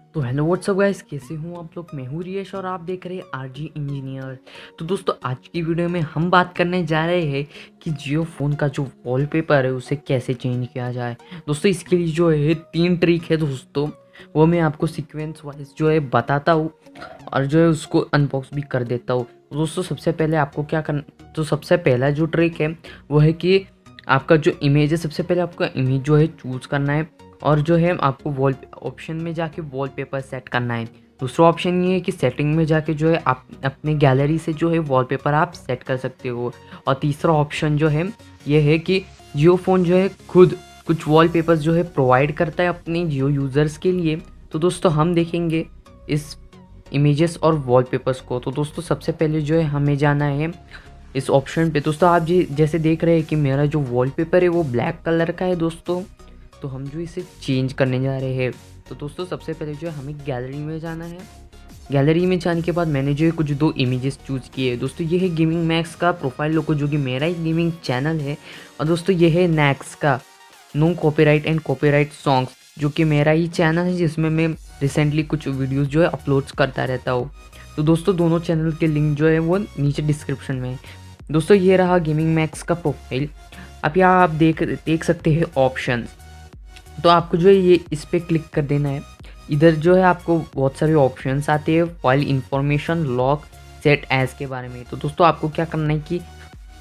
तो hello what's up guys, कैसे हूँ आप लोग। मैं हूँ रियश और आप देख रहे हैं आरजी इंजीनियर। तो दोस्तों आज की वीडियो में हम बात करने जा रहे हैं कि जियो फ़ोन का जो वॉलपेपर है उसे कैसे चेंज किया जाए। दोस्तों इसके लिए जो है 3 ट्रिक है दोस्तों, वो मैं आपको सीक्वेंस वाइज जो है बताता हूँ और जो है उसको अनबॉक्स भी कर देता हूँ। तो दोस्तों सबसे पहले आपको क्या करना, तो सबसे पहला जो ट्रिक है वो है कि आपका जो इमेज है, सबसे पहले आपका इमेज जो है चूज़ करना है और जो है आपको वॉल ऑप्शन में जाके वॉलपेपर सेट करना है। दूसरा ऑप्शन ये है कि सेटिंग में जाके जो है आप अपने गैलरी से जो है वॉलपेपर आप सेट कर सकते हो। और तीसरा ऑप्शन जो है ये है कि जियो फ़ोन जो है खुद कुछ वॉलपेपर्स जो है प्रोवाइड करता है अपने जियो यूज़र्स के लिए। तो दोस्तों हम देखेंगे इस इमेजेस और वॉलपेपर्स को। तो दोस्तों सबसे पहले जो है हमें जाना है इस ऑप्शन पे। दोस्तों आप जैसे देख रहे हैं कि मेरा जो वॉलपेपर है वो ब्लैक कलर का है दोस्तों, तो हम जो इसे चेंज करने जा रहे हैं। तो दोस्तों सबसे पहले जो है हमें गैलरी में जाना है। गैलरी में जाने के बाद मैंने जो है कुछ 2 इमेजेस चूज़ किए हैं। दोस्तों ये है गेमिंग मैक्स का प्रोफाइल लोगो, जो कि मेरा ही गेमिंग चैनल है। और दोस्तों ये है नैक्स का no copyright and copyright songs, जो कि मेरा ही चैनल है जिसमें मैं रिसेंटली कुछ वीडियोस जो है अपलोड्स करता रहता हूँ। तो दोस्तों दोनों चैनल के लिंक जो है वो नीचे डिस्क्रिप्शन में है। दोस्तों ये रहा गेमिंग मैक्स का प्रोफाइल। अब यहाँ आप देख सकते हैं ऑप्शन। तो आपको जो है ये इस पर क्लिक कर देना है। इधर जो है आपको बहुत सारे ऑप्शंस आते हैं file information, lock, set as के बारे में। तो दोस्तों आपको क्या करना है कि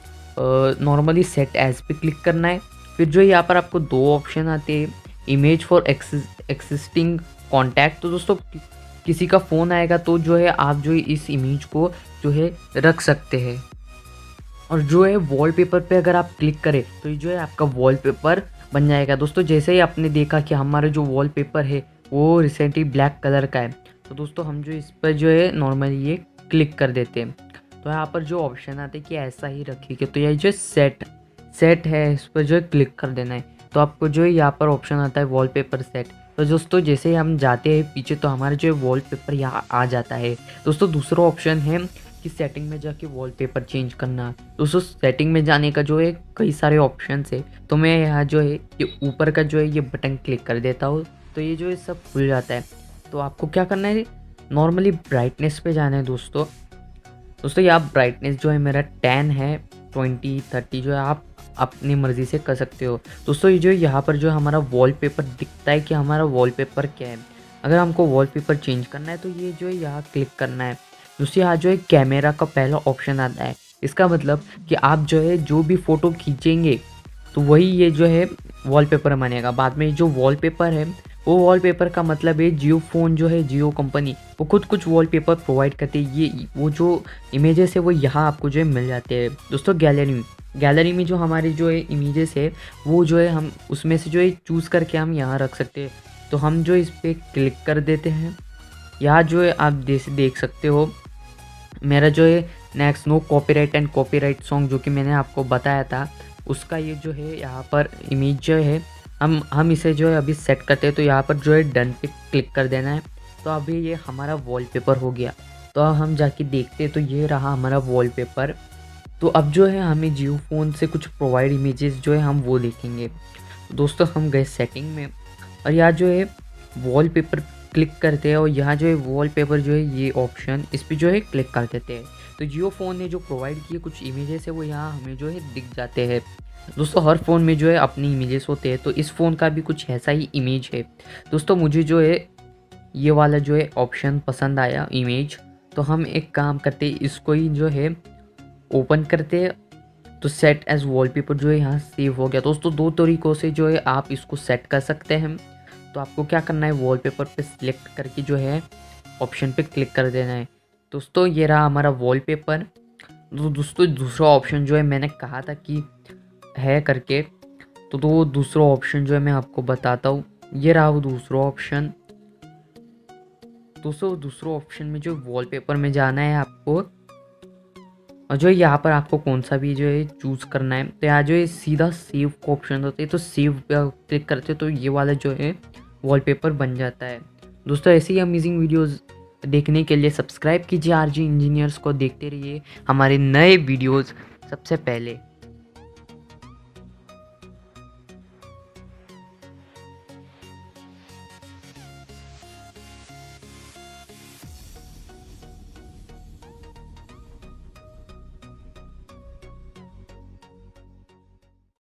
नॉर्मली सेट एज पे क्लिक करना है। फिर जो है यहाँ पर आपको 2 ऑप्शन आते हैं, इमेज फॉर एक्सिस्टिंग कॉन्टैक्ट। तो दोस्तों किसी का फ़ोन आएगा तो जो है आप जो है इस इमेज को जो है रख सकते हैं। और जो है वॉलपेपर पे अगर आप क्लिक करें तो ये जो है आपका वॉलपेपर बन जाएगा। दोस्तों जैसे ही आपने देखा कि हमारा जो वॉलपेपर है वो रिसेंटली ब्लैक कलर का है, तो दोस्तों हम जो इस पर जो है नॉर्मली ये क्लिक कर देते हैं। तो यहाँ पर जो ऑप्शन आते हैं कि ऐसा ही रखिए, तो ये जो सेट है इस पर जो है क्लिक कर देना है। तो आपको जो है यहाँ पर ऑप्शन आता है वॉलपेपर सेट। तो दोस्तों जैसे ही हम जाते हैं पीछे तो हमारा जो है वॉलपेपर यहाँ आ जाता है। दोस्तों दूसरा ऑप्शन है कि सेटिंग में जाके वॉलपेपर चेंज करना। दोस्तों सेटिंग में जाने का जो है कई सारे ऑप्शन है, तो मैं यहाँ जो है ये ऊपर का जो है ये बटन क्लिक कर देता हूँ, तो ये जो है सब खुल जाता है। तो आपको क्या करना है, नॉर्मली ब्राइटनेस पे जाना है दोस्तों यहाँ ब्राइटनेस जो है मेरा 10 है, 20 30 जो है आप अपनी मर्ज़ी से कर सकते हो। दोस्तों ये जो यहाँ पर जो हमारा वॉलपेपर दिखता है कि हमारा वॉलपेपर क्या है। अगर हमको वॉलपेपर चेंज करना है तो ये जो है यहाँ क्लिक करना है। दोस्तों यहाँ जो है कैमरा का पहला ऑप्शन आता है। इसका मतलब कि आप जो है जो भी फ़ोटो खींचेंगे तो वही ये जो है वॉलपेपर बनेगा। बाद में जो वॉलपेपर है वो वॉलपेपर का मतलब है जियो फ़ोन जो है, जियो कंपनी वो खुद कुछ वॉलपेपर प्रोवाइड करती है। ये वो जो इमेजेस है वो यहाँ आपको जो है मिल जाते हैं। दोस्तों गैलरी में जो हमारे जो है इमेजेस है वो जो है हम उसमें से जो है चूज़ करके हम यहाँ रख सकते हैं। तो हम जो इस पर क्लिक कर देते हैं। यहाँ जो है आप जैसे देख सकते हो मेरा जो है next no copyright and copyright song, जो कि मैंने आपको बताया था, उसका ये जो है यहाँ पर इमेज जो है हम इसे जो है अभी सेट करते हैं। तो यहाँ पर जो है डन पे क्लिक कर देना है। तो अभी ये हमारा वॉलपेपर हो गया। तो अब हम जाके देखते हैं, तो ये रहा हमारा वॉलपेपर। तो अब जो है हमें जियो फ़ोन से कुछ प्रोवाइड इमेजेस जो है हम वो देखेंगे। दोस्तों हम गए सेटिंग में और यहाँ जो है वॉलपेपर क्लिक करते हैं और यहाँ जो है वॉलपेपर जो है ये ऑप्शन इस पर जो है क्लिक कर देते हैं। तो जियो फ़ोन ने जो प्रोवाइड किए कुछ इमेजेस है वो यहाँ हमें जो है दिख जाते हैं। दोस्तों हर फ़ोन में जो है अपनी इमेजेस होते हैं, तो इस फ़ोन का भी कुछ ऐसा ही इमेज है। दोस्तों मुझे जो है ये वाला जो है ऑप्शन पसंद आया इमेज, तो हम एक काम करते हैं, इसको ही जो है ओपन करते हैं। तो सेट एज वॉलपेपर जो है यहाँ सेव हो गया। दोस्तों 2 तरीक़ों से जो है आप इसको सेट कर सकते हैं। तो आपको क्या करना है, वॉलपेपर पे सिलेक्ट करके जो है ऑप्शन पे क्लिक कर देना है। दोस्तों ये रहा हमारा वॉलपेपर। दोस्तों दूसरा ऑप्शन जो है मैंने कहा था कि है करके, तो वो दूसरा ऑप्शन जो है मैं आपको बताता हूँ। ये रहा वो दूसरा ऑप्शन। दोस्तों दूसरा ऑप्शन में जो वॉलपेपर में जाना है आपको, और जो यहाँ पर आपको कौन सा भी जो है चूज़ करना है। तो यहाँ जो है सीधा सेव का ऑप्शन होता है, तो सेव पे क्लिक करते तो ये वाला जो है वॉलपेपर बन जाता है। दोस्तों ऐसे ही अमेजिंग वीडियोस देखने के लिए सब्सक्राइब कीजिए आरजी इंजीनियर्स को, देखते रहिए हमारे नए वीडियोस सबसे पहले।